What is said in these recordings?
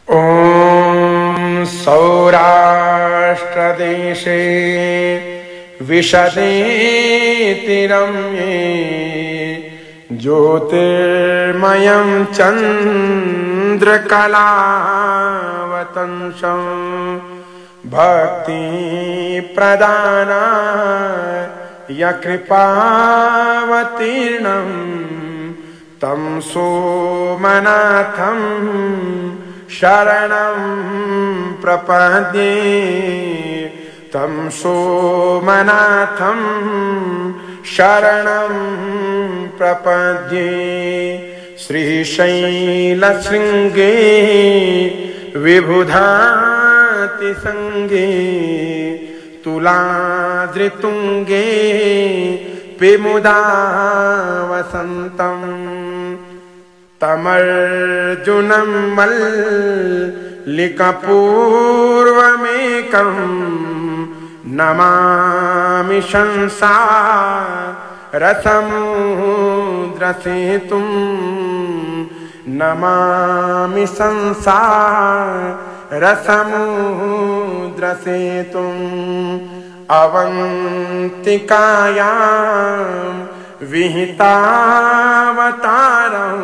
ॐ सौराष्ट्रदेशे विशदेतिरम्ये ज्योतिर्मयं चन्द्रकलावतंसं भक्तिप्रदानाय कृपावतीर्णं तं सोमनाथं शरणं प्रपद्ये। तं सोमनाथं शरणं प्रपद्ये। श्रीशैलशृङ्गे विबुधातिसङ्गे तुलाद्रितुङ्गे विमुदा वसन्तम् तमर्जुनं मल्लिकपूर्वमेकं नमामि संसारसमुद्रसेतुं। नमामि संसारसमुद्रसेतुम् अवन्तिकायां विहितावतारं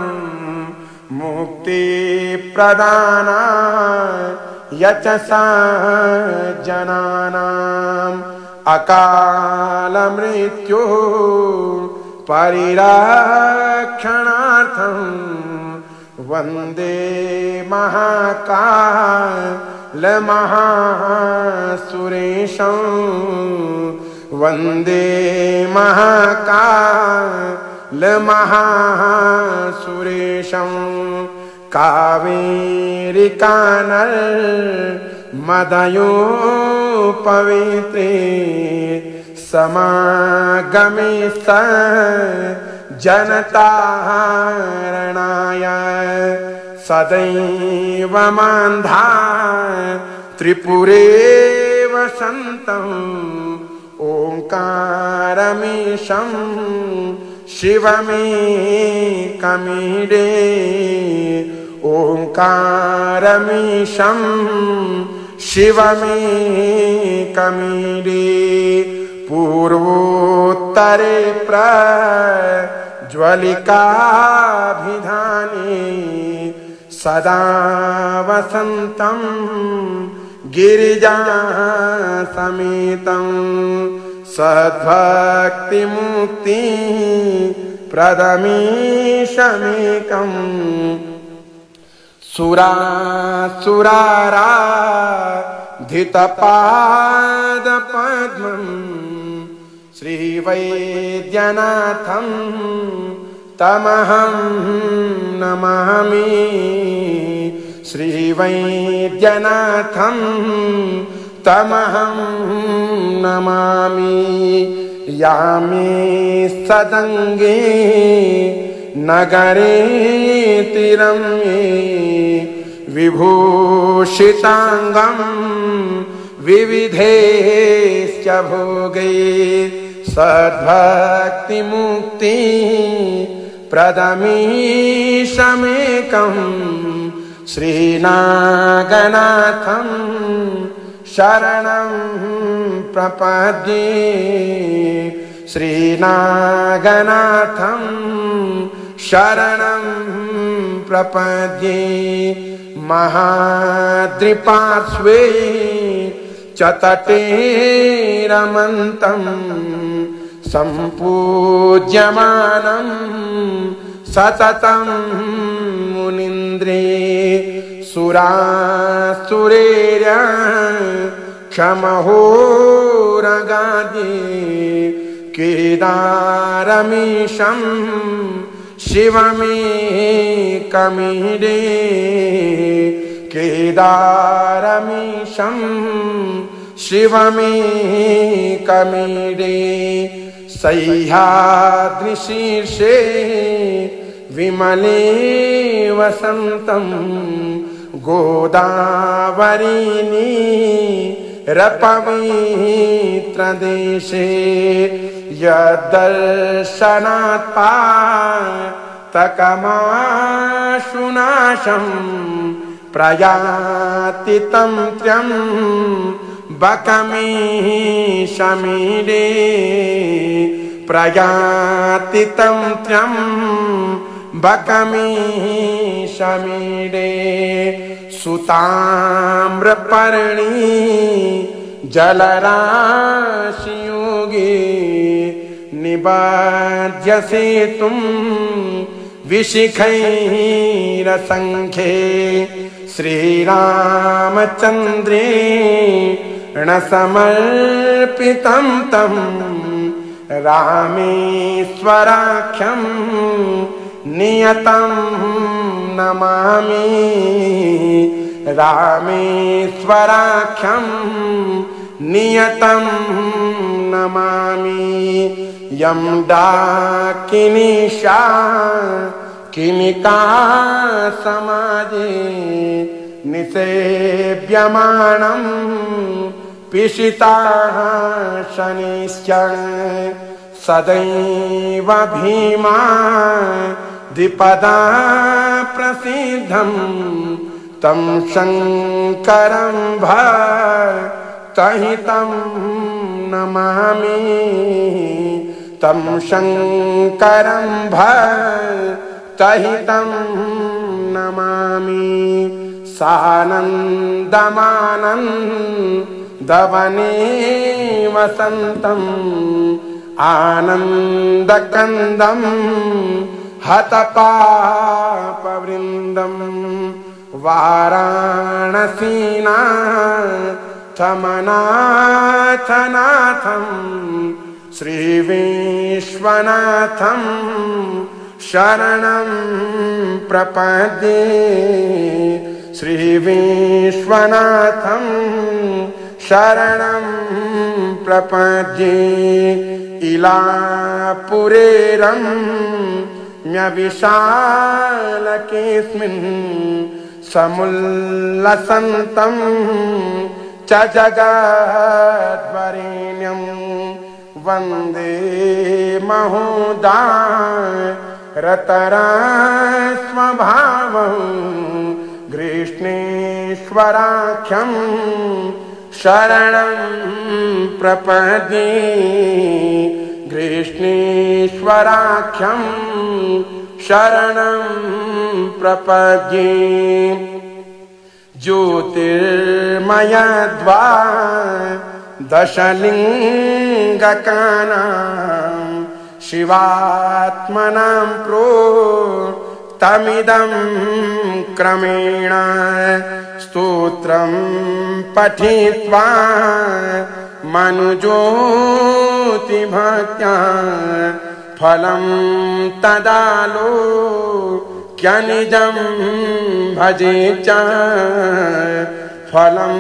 मुक्तिप्रदानाय च सज्जनानाम् अकालमृत्युः परिरक्षणार्थं वन्दे महाकालमहासुरेशं। वन्दे महाकालमहासुरेशं। कावेरिकानर्मदयोपवित्रे समागमे सज्जनतारणाय सदैव मान्धाय त्रिपुरे वसन्तम् ओंकारमीशं शिवमेकमीडे। ओंकारमीशं शिवमेकमीडे। पूर्वोत्तरे प्रज्वलिकाभिधाने सदा वसन्तं गिरिजासमेतं सद्भक्तिमुक्ति प्रदमीशमेकम्। सुरासुराराधितपादपद्मं श्रीवैद्यनाथं तमहं नमामि। श्रीवैद्यनाथं तमहं नमामि। यामे सदङ्गे नगरे तिरम्ये विभूषिताङ्गं विविधेश्च भोगे सद्भक्तिमुक्ति प्रदमीशमेकं। श्रीनागनाथं शरणं प्रपद्ये। श्रीनागनाथं शरणं प्रपद्ये। महाद्रिपार्श्वे च तटे रमन्तं सम्पूज्यमानं सततं मुनीन्द्रे। सुरासुरेर्य क्षमहोरगादि केदारमीशं शिवमेकमीडे। केदारमीशं शिवमेकमीडे। सह्याद्रिशीर्षे विमले वसन्तं गोदावरीनीरपवित्रदेशे यद्दर्शनात् तकमाशुनाशं प्रयाति तं त्र्यम्बकमीशमीडे प्रयाति तं त्र्यम्बकमीशमीडे सुताम्रपर्णी जलराशियोगे निबध्यसे तुम विशिखैरसंख्ये श्रीरामचन्द्रेण समर्पितं तं रामेश्वराख्यं नियतं नमामि रामेश्वराख्यं नियतं नमामि यं डाकिनीशा किनिका समाजे निसेव्यमानं पिशिताः शनिश्चन सदैव भीमा द्विपदा प्रसिद्धं तं शङ्करं भक्तहितं नमामि तं शङ्करं भक्तहितं नमामि सानन्दमानन्दवने वसन्तम् आनन्दकन्दं हतपापवृन्दं वाराणसीनाथमनाथनाथं श्रीविश्वनाथं शरणं प्रपद्ये श्रीविश्वनाथं शरणं प्रपद्ये इलापुरेरं म्यविशालकेऽस्मिन् समुल्लसन्तं च जगद्वरेण्यं वन्दे महोदारतरस्वभावं ग्रीष्णेश्वराख्यं शरणं प्रपद्ये ग्रीष्णेश्वराख्यं शरणं प्रपद्ये ज्योतिर्मयद्वादशलिङ्गकानां शिवात्मनां प्रोक्तमिदं क्रमेण स्तोत्रं पठित्वा मनुज्योतिभक्त्या फलं तदालोक्यनिजं भजे च फलं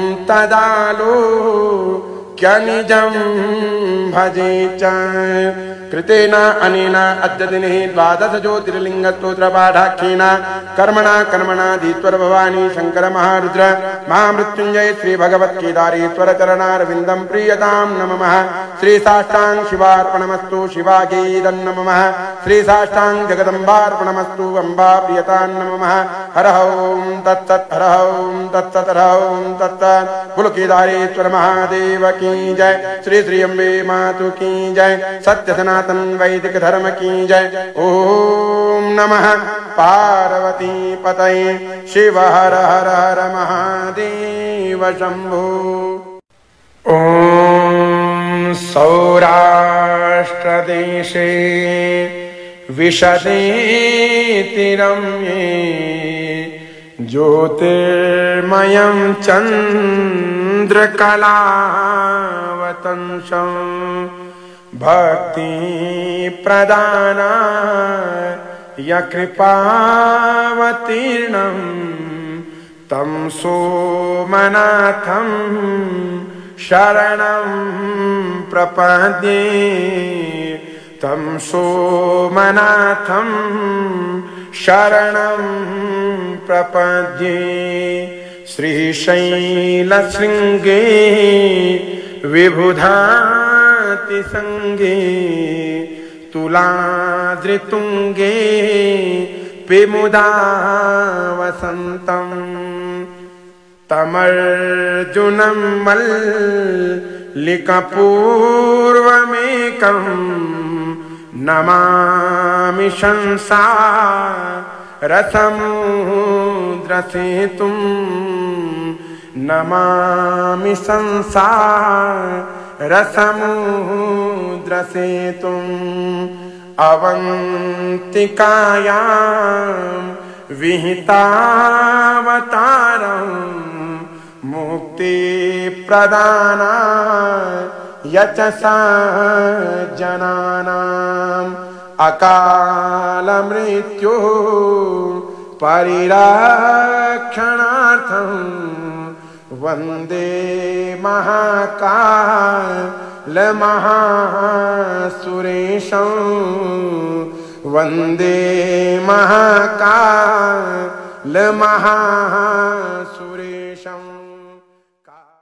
तदालोक्यनिजं भजे च कृतेन अनेन अद्य दिने द्वादश ज्योतिर्लिङ्गस्तोत्रपाठाख्येन कर्मणा धीश्वर भवानी शंकर महारुद्र महामृत्युंजय श्री भगवत्केदारेश्वर चरणारविन्दं प्रीयतां नमः श्री साष्टांग शिवार्पणमस्तु शिवागीदं नमः श्री साष्टांग जगदम्बार्पणमस्तु अम्बा प्रियतां नमः हर ओं तत्सत् हर ओं तत्सत् हर ओं तत्सत् बोलो केदारेश्वर महादेव की जय श्री श्री अम्बे मातु की जय सत्य सनातन वैदिक धर्म की जय ओम नमः पार्वती पतये शिव हर हर हर महादेव शंभो ओम सौराष्ट्रदेशे विशदेतिरम्ये ज्योतिर्मयं चन्द्रकलावतंसं भक्ति प्रदानाय कृपावतीर्णं तं सोमनाथं शरणं प्रपद्ये तं सोमनाथं शरणं प्रपद्ये श्रीशैलशृङ्गे विबुधातिसङ्गे तुलाद्रितुङ्गे विमुदा वसन्तं तमर्जुनं मल्लिकपूर्वमेकं नमामि संसारसमुद्रसेतुं नमामि संसारसमुद्रसेतुम् अवन्तिकायां विहितावतारं मुक्तिप्रदानाय च सज्जनानाम् अकालमृत्युः परिरक्षणार्थं वन्दे महाकालमहासुरेशं वन्दे महाकालमहासुरेशम्।